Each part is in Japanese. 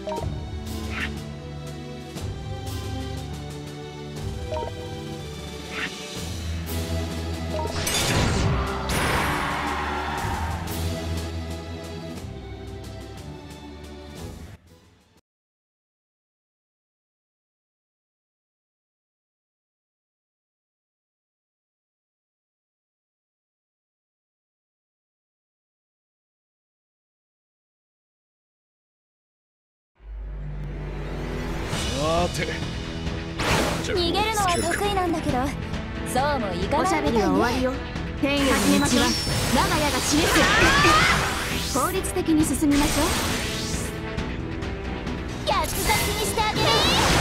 逃げるのは得意なんだけど、そうもいかないみたいね。 おしゃべりは終わりよ。天への道は我が家が示す。効率的に進みましょう。 八つ咲きにしてあげる。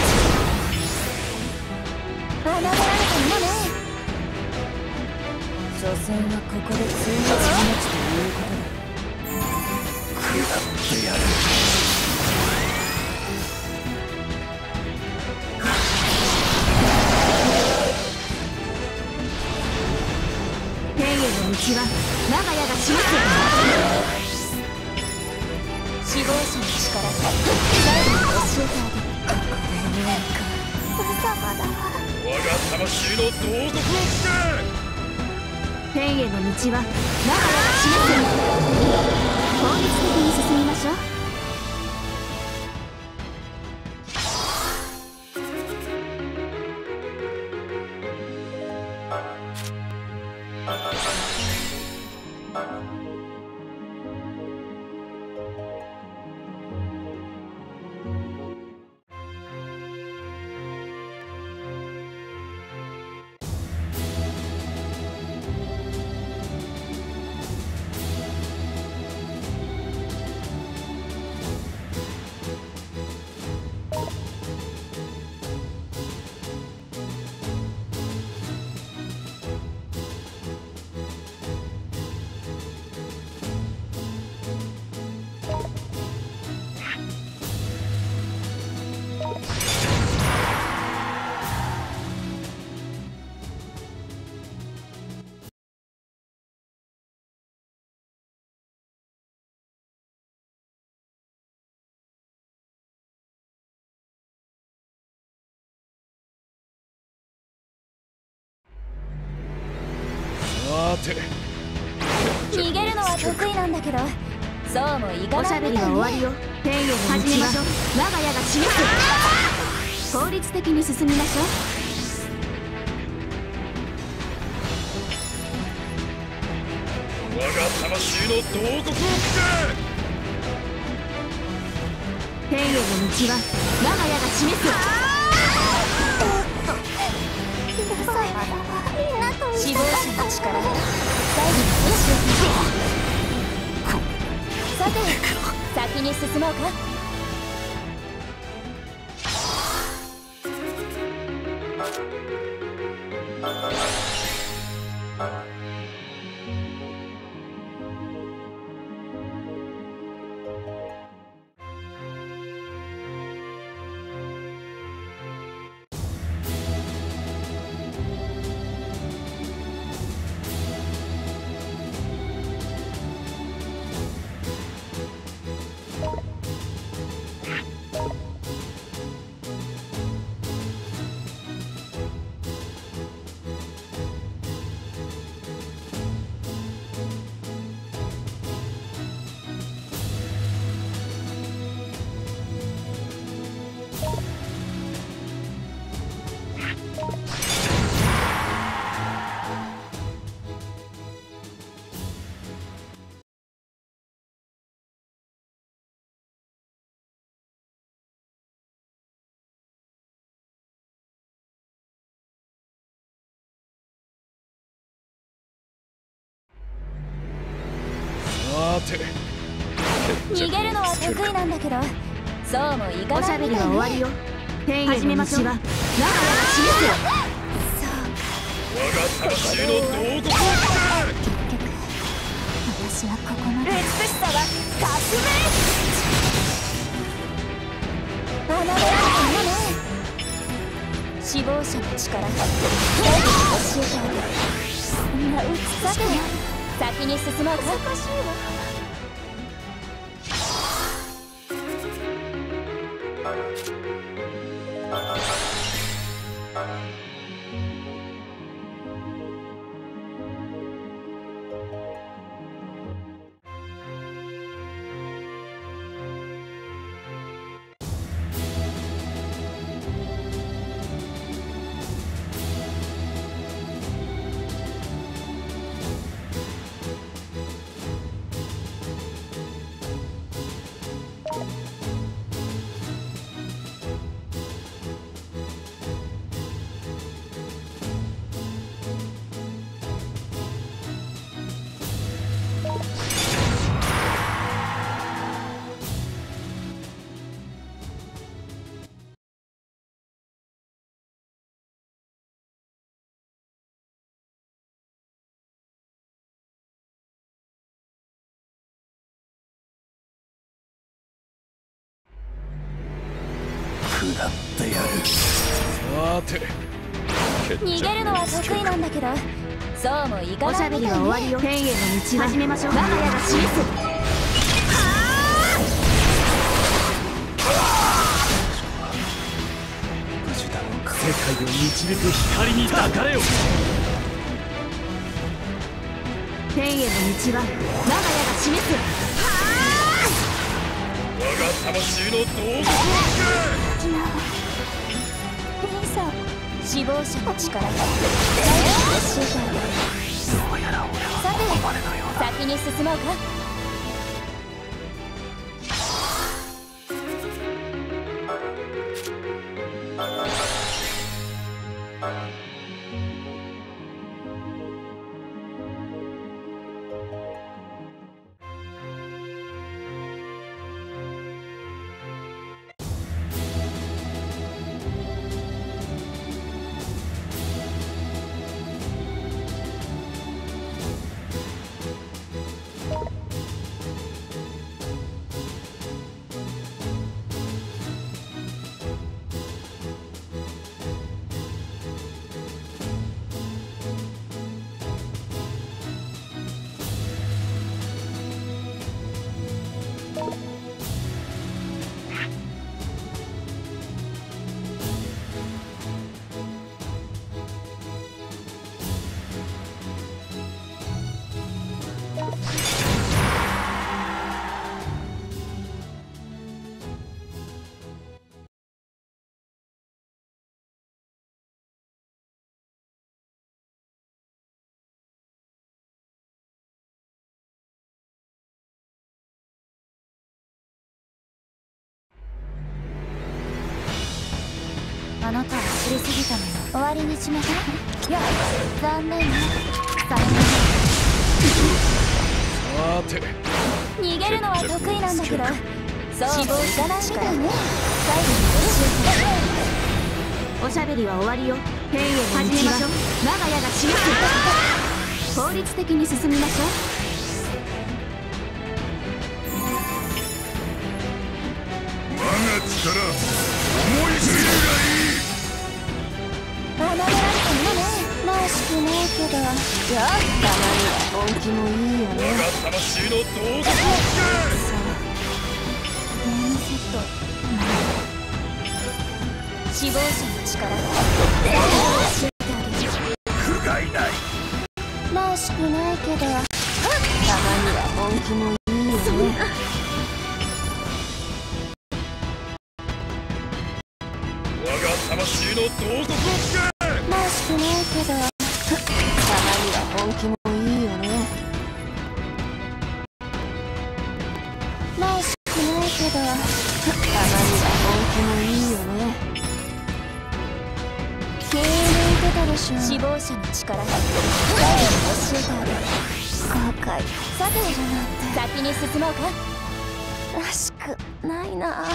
侮られたものね。所詮はここで追撃命ということだ。 食らってやる。 天への道は我が家が示す。 死亡者の力最後に教えてあげる。ここで見えるか。無様だ。 我が魂の洞窟をつけ。 天への道は我が家が示す。効率的に進みましょう。 逃げるのは得意なんだけど、そうもいかないみたいね。 おしゃべりは終わりよ。天への道は我が家が示す。効率的に進みましょう。 我が魂の洞窟をつけ。 天への道は我が家が示す。 死亡者の力最後に教えてあげる。さて先に進もうか。逃げるのは得意なんだけど、そうもいかないみたいね。 おしゃべりは終わりよ。天への道は我が家が示す。 我が魂の洞窟をつけ。 私はここまで。美しさは革命。侮られたものね。死亡者の力教えてあげる。そんな美しさで先に進もうか。難しいわ。 下ってやる。さて逃げるのは得意なんだけど、そうもいかないおしゃべりみたいね。 は終わりよ。天への道は始めましょう。我が家が示す。 無事だろうか。 世界を導く光に抱かれよ。 天への道は我が家が示す。 我が魂の道具を兄さん、死亡者の力教えてあげる。 どうやら俺はさここまでのようだ。 て先に進もうか。あなたは知りすぎたのよ。終わりにしましょう。いや、残念ね。さよなら。 さて逃げるのは得意なんだけど、そうもいかないみたいね。最後におしゃべりは終わりよ。天への道は我が家が示す。効率的に進みましょう。 我が力思い知るがいい。 侮られたのね。らしくないけど、じゃあたまには本気もいいよね。 我が魂の道具をつけ。 ゲームセット。死亡者の力教えてあげる。 不甲斐ない。 らしくないけど、たまには本気もいいよね。 我が魂の道具をつけ。 らしくないけど、たまには本気もいいよね。らしくないけど、たまには本気もいいよね。気抜いてたでしょ。死亡者の力教えてあげる。後悔。さて先に進もうか。らしくないな。